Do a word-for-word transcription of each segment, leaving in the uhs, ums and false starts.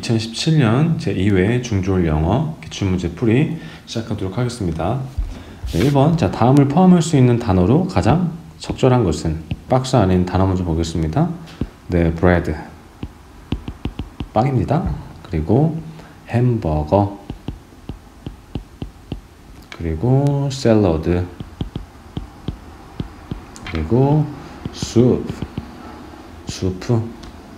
이천십칠 년 제이 회 중졸 영어 기출문제 풀이 시작하도록 하겠습니다. 네, 일 번. 자, 다음을 포함할 수 있는 단어로 가장 적절한 것은? 박스 안에 있는 단어 먼저 보겠습니다. 네, bread. 빵입니다. 그리고 햄버거. 그리고 샐러드. 그리고 soup. 수프.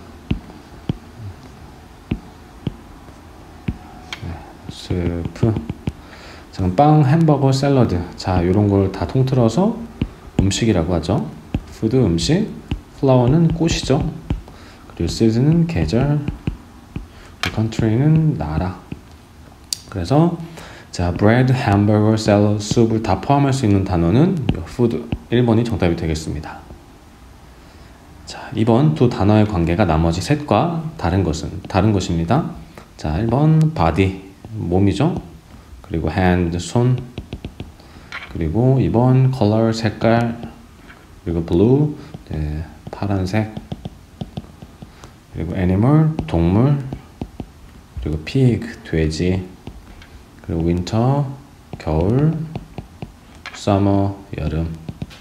스프. 자, 빵, 햄버거, 샐러드. 자, 이런 걸 다 통틀어서 음식이라고 하죠. 푸드, 음식. 플라워는 꽃이죠. 그리고 시즌은 계절. country는 나라. 그래서 자, bread, hamburger, salad, soup을 다 포함할 수 있는 단어는 food. 일 번이 정답이 되겠습니다. 자, 이 번 두 단어의 관계가 나머지 셋과 다른 것은? 다른 것입니다. 자, 일 번 body, 몸이죠. 그리고 hand, 손. 그리고 이 번 color, 색깔. 그리고 blue, 네, 파란색. 그리고 animal, 동물. 그리고 pig, 돼지. 그리고 winter, 겨울. summer, 여름.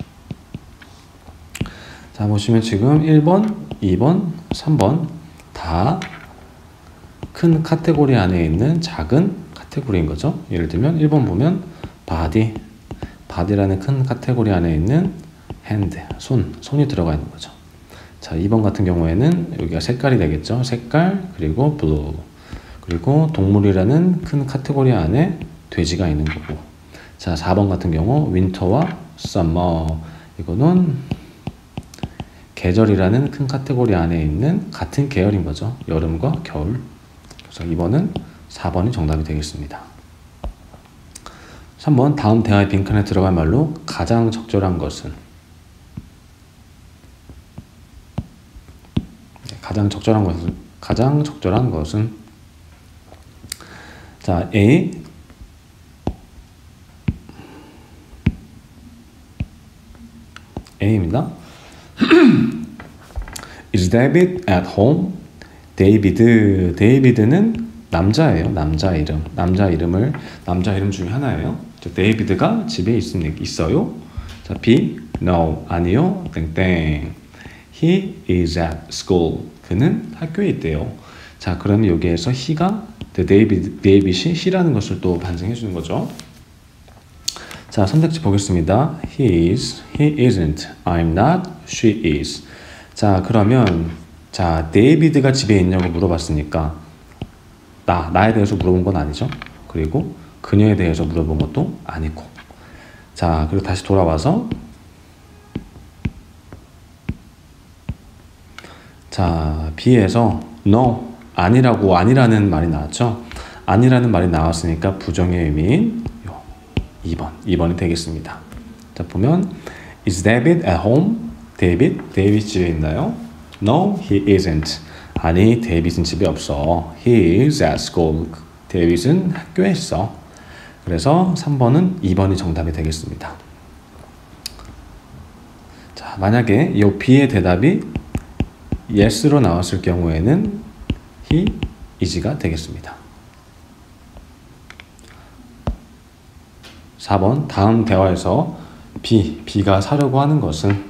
자, 보시면 지금 일 번, 이 번, 삼 번 다 큰 카테고리 안에 있는 작은 카테고리인 거죠. 예를 들면 일 번 보면 body, body라는 큰 카테고리 안에 있는 hand, 손, 손이 들어가 있는 거죠. 자, 이 번 같은 경우에는 여기가 색깔이 되겠죠. 색깔, 그리고 blue. 그리고 동물이라는 큰 카테고리 안에 돼지가 있는 거고. 자, 사 번 같은 경우 winter와 summer. 이거는 계절이라는 큰 카테고리 안에 있는 같은 계열인 거죠. 여름과 겨울. 그래서 이 번은 사 번이 정답이 되겠습니다. 삼 번. 다음 대화의 빈칸에 들어갈 말로 가장 적절한 것은? 가장 적절한 것은? 가장 적절한 것은? 자, A. A입니다. Is David at home? 데이비드, 데이비드는 남자예요. 남자 이름. 남자 이름을, 남자 이름 중에 하나예요. 자, 데이비드가 집에 있습니까? 있어요? 자, B. No. 아니요. 땡땡. He is at school. 그는 학교에 있대요. 자, 그러면 여기에서 he가 데이비드, 데이빗이 he라는 것을 또 반증해 주는 거죠. 자, 선택지 보겠습니다. He is, he isn't, I'm not, she is. 자, 그러면 자, 데이비드가 집에 있냐고 물어봤으니까 나, 나에 대해서 물어본 건 아니죠. 그리고 그녀에 대해서 물어본 것도 아니고. 자, 그리고 다시 돌아와서 자, B에서 no, 아니라고, 아니라는 말이 나왔죠. 아니라는 말이 나왔으니까 부정의 의미인 이 번, 이 번이 되겠습니다. 자, 보면 Is David at home? 데이빗, 데이빗 집에 있나요? No, he isn't. 아니, 데이빗은 집에 없어. He is at school. 데이빗은 학교에 있어. 그래서 삼 번은 이 번이 정답이 되겠습니다. 자, 만약에 이 B의 대답이 yes로 나왔을 경우에는 he is가 되겠습니다. 사 번. 다음 대화에서 B, B가 사려고 하는 것은?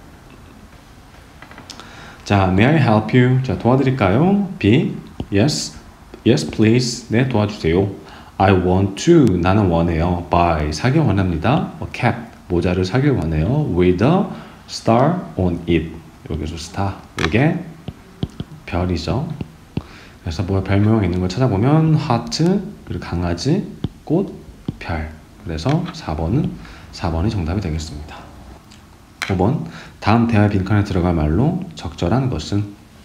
자, may I help you? 자, 도와드릴까요? B, yes, yes please. 네, 도와주세요. I want to, 나는 원해요. buy, 사길 원합니다. a cap, 모자를 사길 원해요. with a star on it. 여기서 star, 이게 별이죠. 그래서 뭐 별모양 있는 걸 찾아보면 하트, 그리고 강아지, 꽃, 별. 그래서 사 번은 사 번이 정답이 되겠습니다. 오 번. 다음 대화 빈칸에 들어갈 말로 적절한 것은?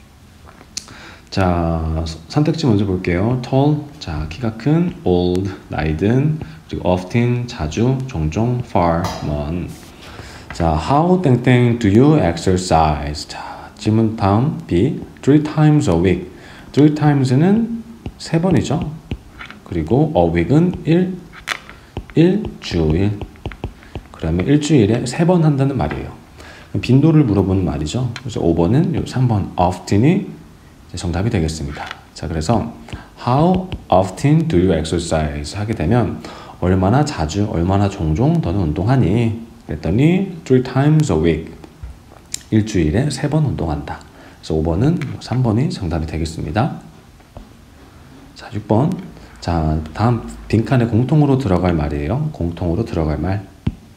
자, 선택지 먼저 볼게요. tall, 자, 키가 큰. old, 나이 든. 그리고 often, 자주. 종종. far, 먼. 자, how 땡땡 do you exercise? 자, 질문 다음 B. three times a week. three times는 세 번이죠. 그리고 a week은 일, 일주일. 그러면 일주일에 세 번 한다는 말이에요. 빈도를 물어보는 말이죠. 그래서 오 번은 삼 번 often이 정답이 되겠습니다. 자, 그래서 How often do you exercise? 하게 되면 얼마나 자주, 얼마나 종종 너는 운동하니? 그랬더니 three times a week. 일주일에 세 번 운동한다. 그래서 오 번은 삼 번이 정답이 되겠습니다. 자, 육 번. 자, 다음 빈칸에 공통으로 들어갈 말이에요. 공통으로 들어갈 말.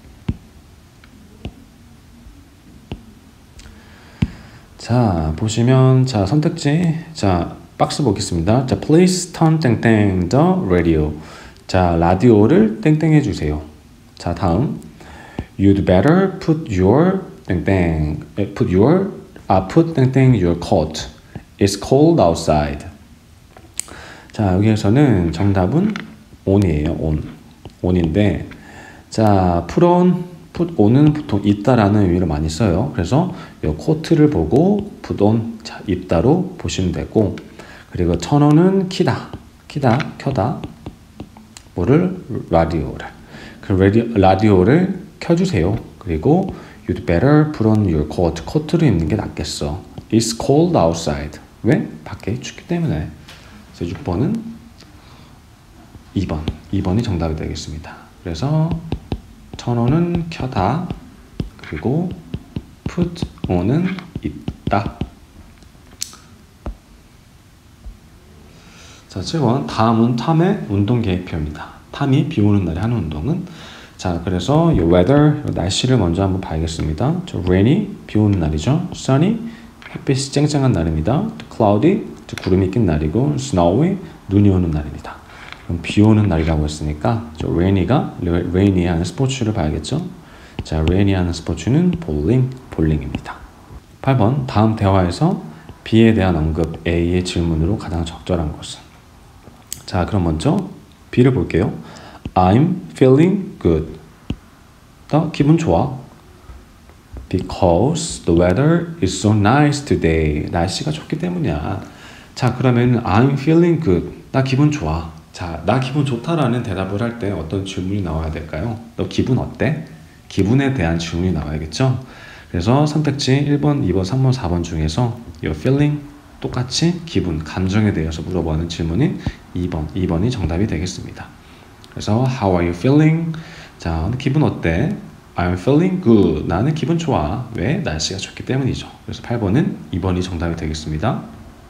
자, 보시면 자, 선택지. 자, 박스 보겠습니다. 자, please turn 땡땡 the radio. 자, 라디오를 땡땡 해 주세요. 자, 다음. You'd better put your 땡땡 put your 아 put 땡땡 your coat. It's cold outside. 자, 여기에서는 정답은 on이에요. on. on인데 자, put on, put on은 보통 입다라는 의미로 많이 써요. 그래서 이 코트를 보고 put on, 자, 입다로 보시면 되고, 그리고 turn on은 키다, 키다, 켜다. 뭐를? 라디오를. 그 라디오, 라디오를 켜주세요. 그리고 you'd better put on your coat. 코트를 입는 게 낫겠어. It's cold outside. 왜? 밖에 춥기 때문에. 그래서 육 번은 이 번. 이 번이 정답이 되겠습니다. 그래서 turn on은 켜다. 그리고 put on은 입다. 자, 칠 번. 다음은 탐의 운동 계획표입니다. 탐이 비 오는 날에 하는 운동은 자, 그래서 이 weather, 날씨를 먼저 한번 봐야겠습니다. 저 rainy, 비 오는 날이죠. sunny, 햇빛이 쨍쨍한 날입니다. cloudy, 구름이 낀 날이고 snowy, 눈이 오는 날입니다. 그럼 비 오는 날이라고 했으니까 저 rainy가 rainy 하는 스포츠를 봐야겠죠. 자, rainy 하는 스포츠는 bowling, 볼링입니다. 팔 번. 다음 대화에서 비에 대한 언급 A의 질문으로 가장 적절한 것은? 자, 그럼 먼저 B를 볼게요. I'm feeling good. 나 기분 좋아. Because the weather is so nice today. 날씨가 좋기 때문이야. 자, 그러면 I'm feeling good. 나 기분 좋아. 자, 나 기분 좋다라는 대답을 할 때 어떤 질문이 나와야 될까요? 너 기분 어때? 기분에 대한 질문이 나와야겠죠? 그래서 선택지 일 번, 이 번, 삼 번, 사 번 중에서 your feeling 똑같이 기분, 감정에 대해서 물어보는 질문인 이 번, 이 번이 정답이 되겠습니다. 그래서 how are you feeling? 자, 기분 어때? I'm feeling good. 나는 기분 좋아. 왜? 날씨가 좋기 때문이죠. 그래서 팔 번은 이 번이 정답이 되겠습니다.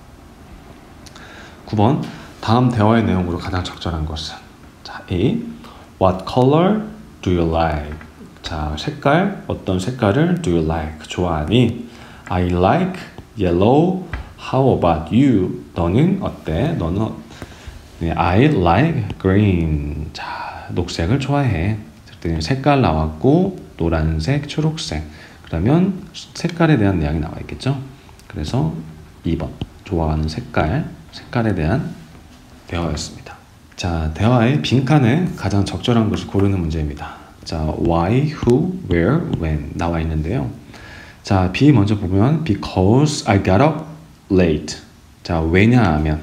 구 번. 다음 대화의 내용으로 가장 적절한 것은? 자, A. What color do you like? 자, 색깔, 어떤 색깔을 do you like? 좋아하니? I like yellow. How about you? 너는 어때? 너는 네, I like green. 자, 녹색을 좋아해. 색깔 나왔고 노란색, 초록색. 그러면 색깔에 대한 내용이 나와 있겠죠. 그래서 이 번. 좋아하는 색깔, 색깔에 대한 대화였습니다. 자, 대화의 빈칸에 가장 적절한 것을 고르는 문제입니다. 자, why, who, where, when 나와 있는데요. 자, B 먼저 보면 because I got up late. 자, 왜냐하면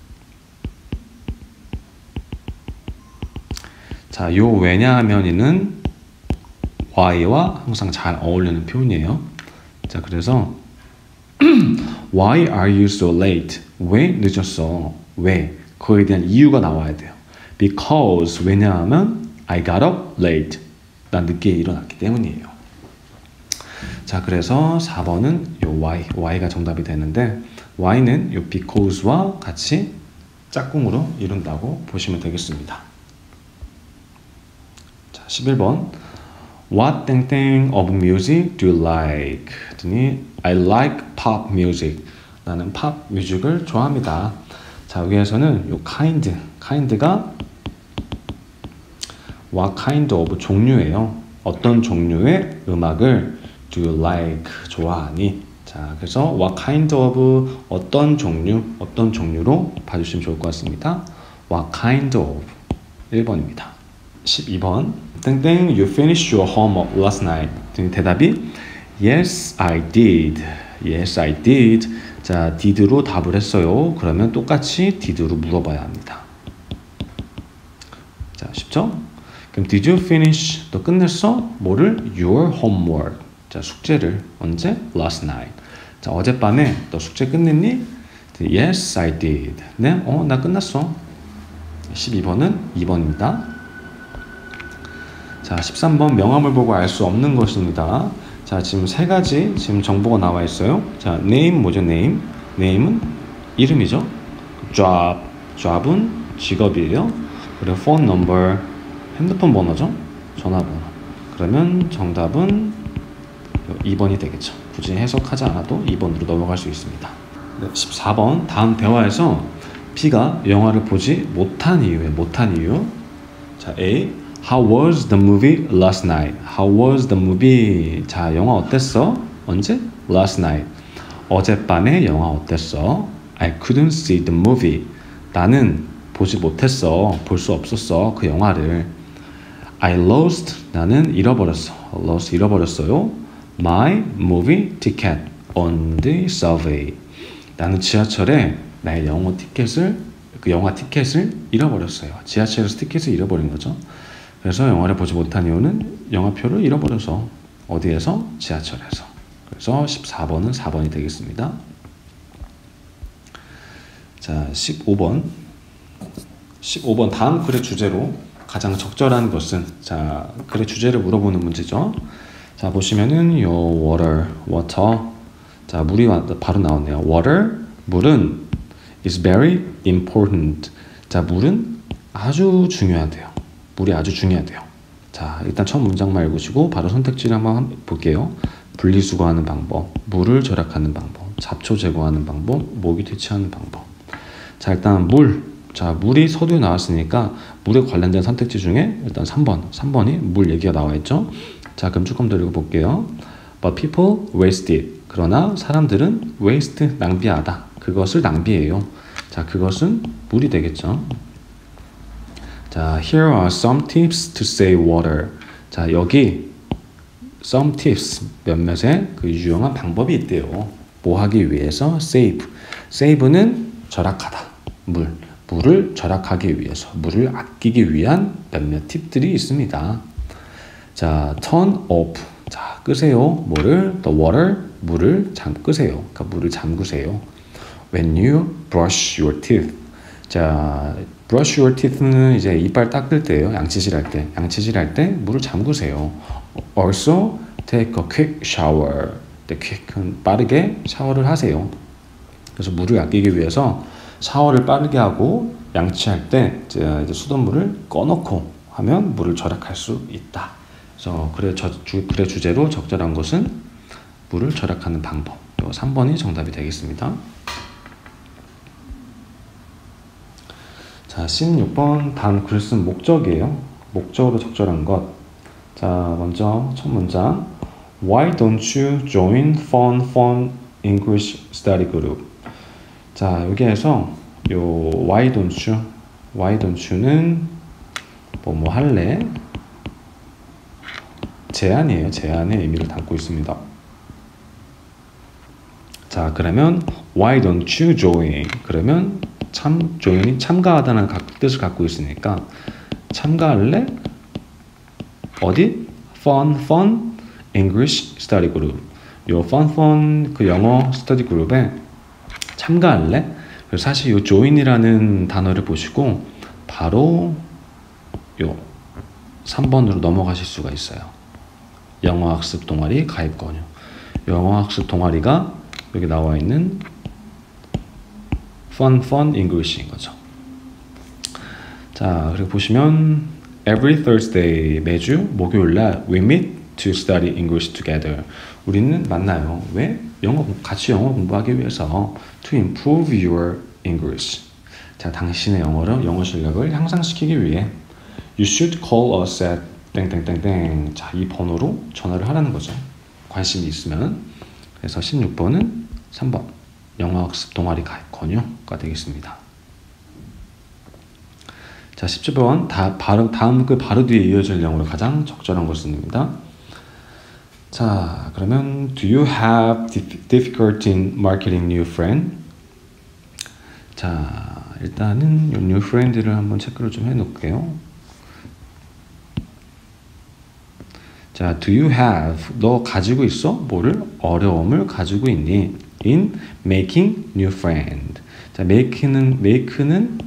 자, 요 왜냐하면이는 why와 항상 잘 어울리는 표현이에요. 자, 그래서 why are you so late? 왜 늦었어? 왜? 그거에 대한 이유가 나와야 돼요. Because 왜냐하면 I got up late. 난 늦게 일어났기 때문이에요. 자, 그래서 사 번은 요 why, why가 정답이 되는데 why는 요 because와 같이 짝꿍으로 이룬다고 보시면 되겠습니다. 자, 십일 번. What 땡땡 of music do you like? 그랬더니 I like pop music. 나는 팝 뮤직을 좋아합니다. 자, 여기에서는 요 kind, kind가 what kind of 종류예요. 어떤 종류의 음악을 do you like? 좋아하니? 자, 그래서 what kind of 어떤 종류, 어떤 종류로 봐주시면 좋을 것 같습니다. What kind of 일 번입니다. 십이 번. 땡땡 you finished your homework last night. 대답이 Yes, I did. Yes, I did. 자, did로 답을 했어요. 그러면 똑같이 did로 물어봐야 합니다. 자, 쉽죠? 그럼 did you finish? 너 끝냈어? 뭐를? Your homework. 자, 숙제를 언제? Last night. 자, 어젯밤에 너 숙제 끝냈니? Yes, I did. 네, 어, 나 끝났어. 십이 번은 이 번입니다. 자, 십삼 번 명함을 보고 알 수 없는 것입니다. 자, 지금 세 가지 지금 정보가 나와 있어요. 자, name 뭐죠? name. name은 이름이죠. job. job은 직업이에요. 그리고 phone number. 핸드폰 번호죠. 전화번호. 그러면 정답은 이 번이 되겠죠. 굳이 해석하지 않아도 이 번으로 넘어갈 수 있습니다. 네, 십사 번 다음 대화에서 B가 영화를 보지 못한 이유에 못한 이유. 자, A. How was the movie last night? How was the movie? 자, 영화 어땠어? 언제? Last night. 어젯밤에 영화 어땠어? I couldn't see the movie. 나는 보지 못했어. 볼 수 없었어. 그 영화를. I lost. 나는 잃어버렸어. lost 잃어버렸어요. My movie ticket on the subway. 나는 지하철에 나의 영어 티켓을 그 영화 티켓을 잃어버렸어요. 지하철에서 티켓을 잃어버린 거죠. 그래서 영화를 보지 못한 이유는 영화표를 잃어버려서 어디에서? 지하철에서. 그래서 십사 번은 사 번이 되겠습니다. 자, 십오 번. 십오 번 다음 글의 주제로 가장 적절한 것은 자, 글의 주제를 물어보는 문제죠. 자, 보시면은 요 water, water. 자, 물이 바로 나오네요. water, 물은 is very important. 자, 물은 아주 중요하대요. 물이 아주 중요하대요. 자, 일단 첫 문장만 읽으시고 바로 선택지를 한번 볼게요. 분리수거하는 방법, 물을 절약하는 방법, 잡초 제거하는 방법, 모기 퇴치하는 방법. 자, 일단 물. 자, 물이 서두에 나왔으니까 물에 관련된 선택지 중에 일단 삼 번. 삼 번이 물 얘기가 나와 있죠. 자, 그럼 조금 더 읽어볼게요. But people waste it. 그러나 사람들은 waste, 낭비하다. 그것을 낭비해요. 자, 그것은 물이 되겠죠. 자, here are some tips to save water. 자, 여기 some tips, 몇몇의 그 유용한 방법이 있대요. 뭐 하기 위해서? save. save는 절약하다. 물. 물을 절약하기 위해서, 물을 아끼기 위한 몇몇 팁들이 있습니다. 자, turn off. 자, 끄세요. 뭐를? The water. 물을 잠 끄세요. 그러니까 물을 잠그세요. When you brush your teeth. 자, brush your teeth는 이제 이빨 닦을 때예요. 양치질할 때. 양치질할 때 물을 잠그세요. Also, take a quick shower. 네, quick은 빠르게 샤워를 하세요. 그래서 물을 아끼기 위해서 샤워를 빠르게 하고 양치할 때 이제 수돗물을 꺼놓고 하면 물을 절약할 수 있다. 그래서 글의, 저, 주, 글의 주제로 적절한 것은 물을 절약하는 방법. 삼 번이 정답이 되겠습니다. 자, 십육 번 다음 글 쓴 목적이에요. 목적으로 적절한 것. 자, 먼저 첫 문장. Why don't you join fun fun English study group? 자, 여기에서 요 why don't you, why don't you는 뭐 뭐 할래? 제안이에요. 제안의 의미를 담고 있습니다. 자, 그러면 why don't you join? 그러면 참 join이 참가하다는 뜻을 갖고 있으니까 참가할래? 어디? fun fun English study group. 요 fun fun 그 영어 스터디 그룹에 참가할래? 그래서 사실 이 join이라는 단어를 보시고 바로 요 삼 번으로 넘어가실 수가 있어요. 영어학습 동아리 가입 권유. 영어학습 동아리가 여기 나와 있는 Fun Fun English인 거죠. 자, 그리고 보시면 Every Thursday, 매주 목요일날 We meet to study English together. 우리는 만나요. 왜? 영어 같이 영어 공부하기 위해서 To improve your English. 자, 당신의 영어를 영어 실력을 향상시키기 위해 You should call us at 땡땡땡땡. 자, 이 번호로 전화를 하라는 거죠. 관심이 있으면. 그래서 십육 번은 삼 번 영어학습 동아리 가입 권유가 되겠습니다. 자, 십칠 번 다, 바로, 다음 그 바로 뒤에 이어질 영어로 가장 적절한 것입니다. 자, 그러면 Do you have difficulty in marketing new friend? 자, 일단은 이 new friend를 한번 체크를 좀 해놓을게요. 자, do you have, 너 가지고 있어? 뭐를? 어려움을 가지고 있니? In making new friend. 자, make는 make는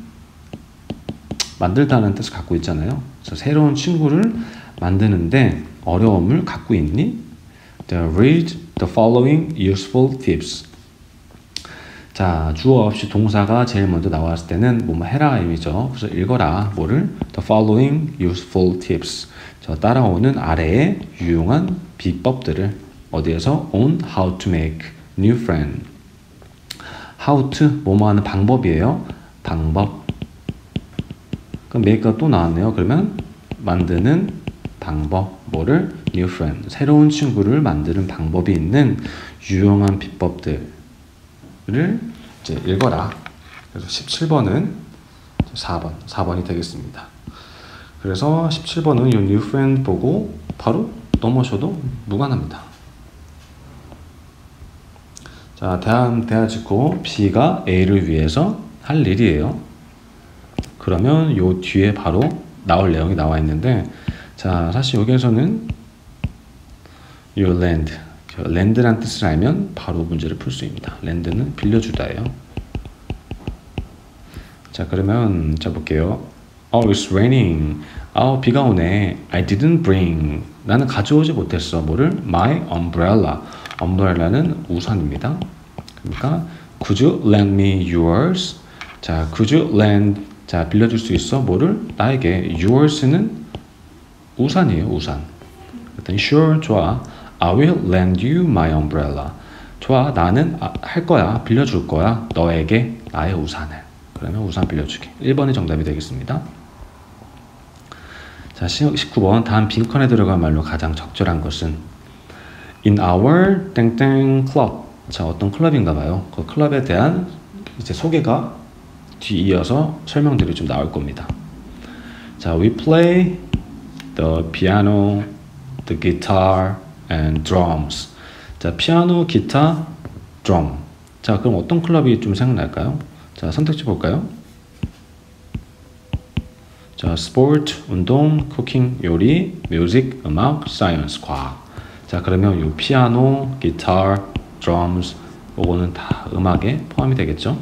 만들다는 뜻을 갖고 있잖아요. 그래서 새로운 친구를 만드는데 어려움을 갖고 있니? The read the following useful tips. 자, 주어 없이 동사가 제일 먼저 나왔을 때는 뭐뭐 해라 의미죠. 그래서 읽어라. 뭐를? The following useful tips. 저 따라오는 아래의 유용한 비법들을 어디에서? On how to make new friend. How to 뭐뭐 하는 방법이에요. 방법. 그럼 make가 또 나왔네요. 그러면 만드는 방법. 뭐를? New friend. 새로운 친구를 만드는 방법이 있는 유용한 비법들. 를 이제 읽어라. 그래서 십칠 번은 사 번, 사 번이 되겠습니다. 그래서 십칠 번은 이 new friend 보고 바로 넘어셔도 무관합니다. 자, 다음 대화 짓고 B가 A를 위해서 할 일이에요. 그러면 요 뒤에 바로 나올 내용이 나와 있는데, 자, 사실 여기에서는 your land, 랜드란 뜻을 알면 바로 문제를 풀 수 있습니다. 랜드는 빌려주다예요. 자, 그러면 자 볼게요. Oh, it's raining. 아, 비가 오네. I didn't bring. 나는 가져오지 못했어. 뭐를? My umbrella. umbrella는 우산입니다. 그러니까 could you lend me yours? 자, could you lend. 자, 빌려줄 수 있어. 뭐를? 나에게. Yours는 우산이에요. 우산. 그랬더니 sure, 좋아. I will lend you my umbrella. 좋아, 나는 아, 할 거야, 빌려줄 거야, 너에게 나의 우산을. 그러면 우산 빌려주기. 일 번이 정답이 되겠습니다. 자, 십구 번. 다음 빈칸에 들어갈 말로 가장 적절한 것은 in our 땡땡 club. 자, 어떤 클럽인가 봐요. 그 클럽에 대한 이제 소개가 뒤이어서 설명들이 좀 나올 겁니다. 자, we play the piano, the guitar and drums. 자, 피아노, 기타, 드럼. 자, 그럼 어떤 클럽이 좀 생각날까요? 자, 선택지 볼까요? 자, 스포츠, 운동, 쿠킹, 요리, 뮤직, 음악, 사이언스, 과학. 자, 그러면 요 피아노, 기타, 드럼스, 요거는 다 음악에 포함이 되겠죠?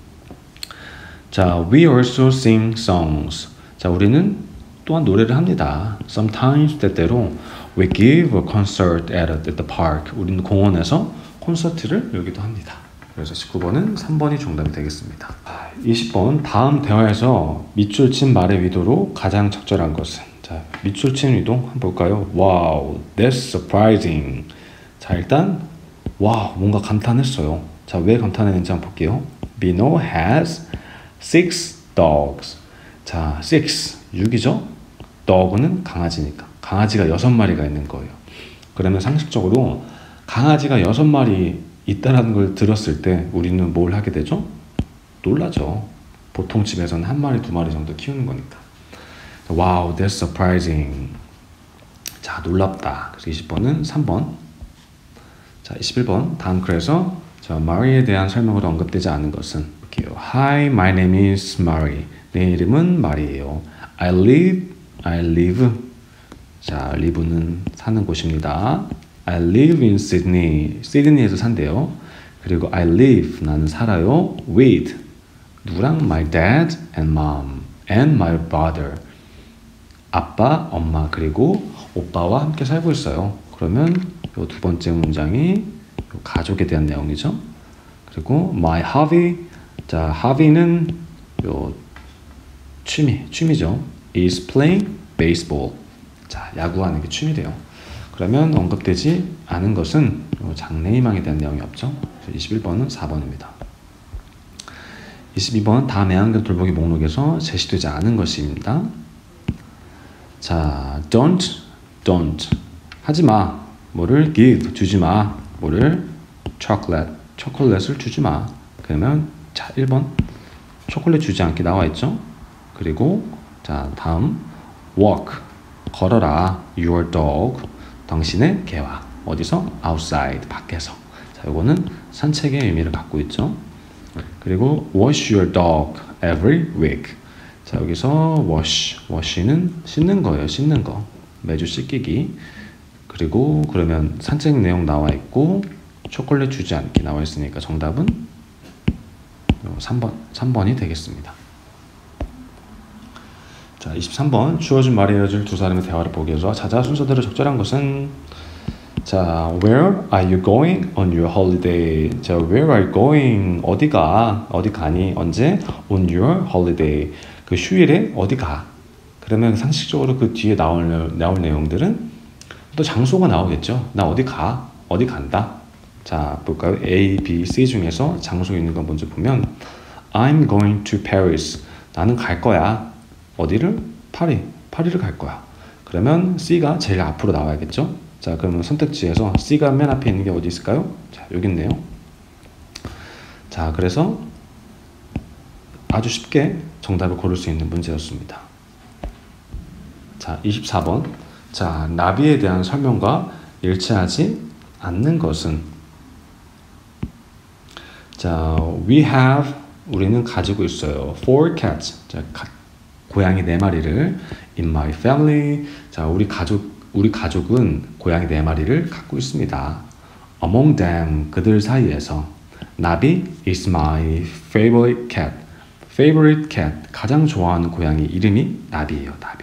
자, we also sing songs. 자, 우리는 또한 노래를 합니다. Sometimes 때때로 we give a concert at, at the park. 우리는 공원에서 콘서트를 열기도 합니다. 그래서 십구 번은 삼 번이 정답이 되겠습니다. 이십 번. 다음 대화에서 밑줄 친 말의 위도로 가장 적절한 것은. 자, 밑줄 친 위도 한번 볼까요? Wow, that's surprising. 자, 일단 와우, 뭔가 감탄했어요. 자, 왜 감탄했는지 한번 볼게요. Bino has six dogs. 자, six, 육이죠? dog는 강아지니까. 강아지가 여섯 마리가 있는 거예요. 그러면 상식적으로 강아지가 여섯 마리 있다는 걸 들었을 때 우리는 뭘 하게 되죠? 놀라죠. 보통 집에서는 한 마리, 두 마리 정도 키우는 거니까. Wow, that's surprising. 자, 놀랍다. 그래서 이십 번은 삼 번. 자, 이십일 번. 다음 글에서 자, 마리에 대한 설명으로 언급되지 않은 것은 볼게요. Hi, my name is Mary. 내 이름은 마리예요. I live, I live. 자, live는 사는 곳입니다. I live in Sydney. 시드니에서 산대요. 그리고 I live, 나는 살아요. with, 누구랑? My dad and mom and my brother. 아빠, 엄마, 그리고 오빠와 함께 살고 있어요. 그러면 요 두 번째 문장이 요 가족에 대한 내용이죠. 그리고 my hobby. 자, hobby는 요 취미, 취미죠. is playing baseball. 자, 야구하는 게 취미래요. 그러면 언급되지 않은 것은 장래희망에 대한 내용이 없죠. 이십일 번은 사 번입니다. 이십이 번. 다음 애완견 돌보기 목록에서 제시되지 않은 것입니다. 자, don't, don't. 하지 마. 뭐를? give, 주지 마. 뭐를? chocolate, 초콜릿을 주지 마. 그러면 자, 일 번. 초콜릿 주지 않게 나와 있죠. 그리고 자, 다음 walk, 걸어라. your dog, 당신의 개와. 어디서? outside, 밖에서. 자, 요거는 산책의 의미를 갖고 있죠. 그리고 wash your dog every week. 자, 여기서 wash, wash는 씻는 거예요. 씻는 거. 매주 씻기기. 그리고 그러면 산책 내용 나와 있고 초콜릿 주지 않게 나와 있으니까 정답은 삼 번, 삼 번이 되겠습니다. 자, 이십삼 번 주어진 말이 이어질 두 사람의 대화를 보기 위해서 찾아 순서대로 적절한 것은 자, where are you going on your holiday? 자, where are you going? 어디가? 어디 가니? 언제? on your holiday. 그 휴일에 어디 가? 그러면 상식적으로 그 뒤에 나올, 나올 내용들은 또 장소가 나오겠죠. 나 어디 가? 어디 간다? 자, 볼까요? A, B, C 중에서 장소 있는 거 먼저 보면 I'm going to Paris. 나는 갈 거야. 어디를? 파리. 파리를 갈 거야. 그러면 C가 제일 앞으로 나와야겠죠. 자, 그러면 선택지에서 C가 맨 앞에 있는 게 어디 있을까요? 자, 여기 있네요. 자, 그래서 아주 쉽게 정답을 고를 수 있는 문제였습니다. 자, 이십사 번. 자, 나비에 대한 설명과 일치하지 않는 것은 자, we have 우리는 가지고 있어요. four cats. 자, 가, 고양이 네 마리를 in my family. 자, 우리 가족 우리 가족은 고양이 네 마리를 갖고 있습니다. Among them, 그들 사이에서 나비 is my favorite cat. Favorite cat, 가장 좋아하는 고양이 이름이 나비예요. 나비.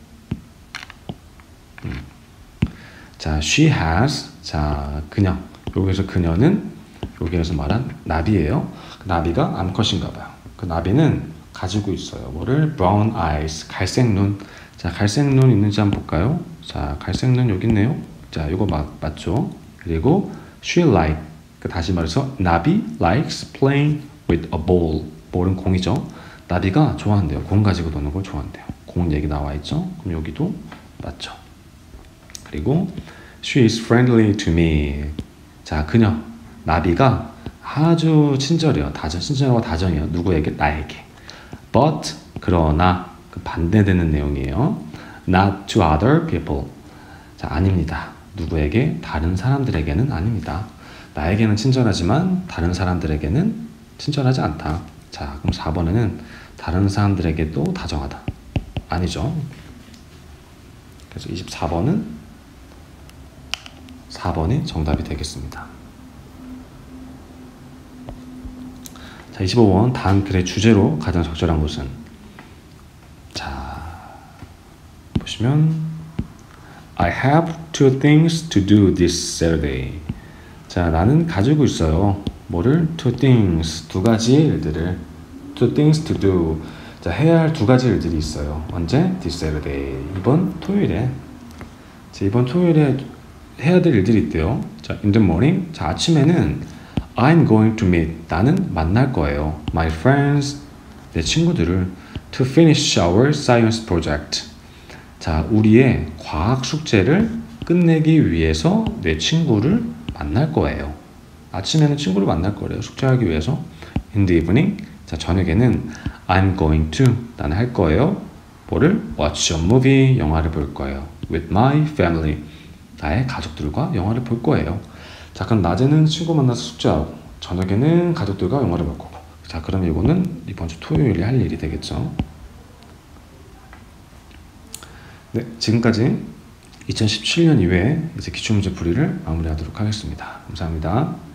음. 자, she has, 자, 그녀. 여기서 그녀는 여기에서 말한 나비예요. 나비가 암컷인가 봐요. 그 나비는 가지고 있어요. 뭐를? brown eyes, 갈색 눈. 자, 갈색 눈 있는지 한번 볼까요? 자, 갈색 눈 여기 있네요. 자, 이거 맞, 맞죠? 그리고 she like, 그 다시 말해서 나비 likes playing with a ball. ball은 공이죠. 나비가 좋아한대요. 공 가지고 노는 걸 좋아한대요. 공 얘기 나와 있죠? 그럼 여기도 맞죠. 그리고 she is friendly to me. 자, 그녀 나비가 아주 친절해요. 다정, 친절하고 다정해요. 누구에게? 나에게. But 그러나 그 반대되는 내용이에요. Not to other people. 자, 아닙니다. 누구에게? 다른 사람들에게는 아닙니다. 나에게는 친절하지만 다른 사람들에게는 친절하지 않다. 자, 그럼 사 번에는 다른 사람들에게도 다정하다. 아니죠. 그래서 이십사 번은 사 번이 정답이 되겠습니다. 자, 이십오 번 다음 글의 주제로 가장 적절한 것은 자, 보시면 I have two things to do this Saturday. 자, 나는 가지고 있어요. 뭐를? Two things, 두 가지 일들을. Two things to do. 자, 해야 할 두 가지 일들이 있어요. 언제? This Saturday. 이번 토요일에. 자, 이번 토요일에 해야 될 일들이 있대요. 자, in the morning. 자, 아침에는 I'm going to meet. 나는 만날 거예요. My friends. 내 친구들을. To finish our science project. 자, 우리의 과학 숙제를 끝내기 위해서 내 친구를 만날 거예요. 아침에는 친구를 만날 거래요. 숙제하기 위해서. In the evening. 자, 저녁에는 I'm going to. 나는 할 거예요. 뭐를? Watch a movie. 영화를 볼 거예요. With my family. 나의 가족들과 영화를 볼 거예요. 자, 그럼 낮에는 친구 만나서 숙제하고 저녁에는 가족들과 영화를 볼 거고. 자, 그럼 이거는 이번 주 토요일에 할 일이 되겠죠. 네, 지금까지 이천십칠 년 이후에 이제 기출문제 풀이를 마무리하도록 하겠습니다. 감사합니다.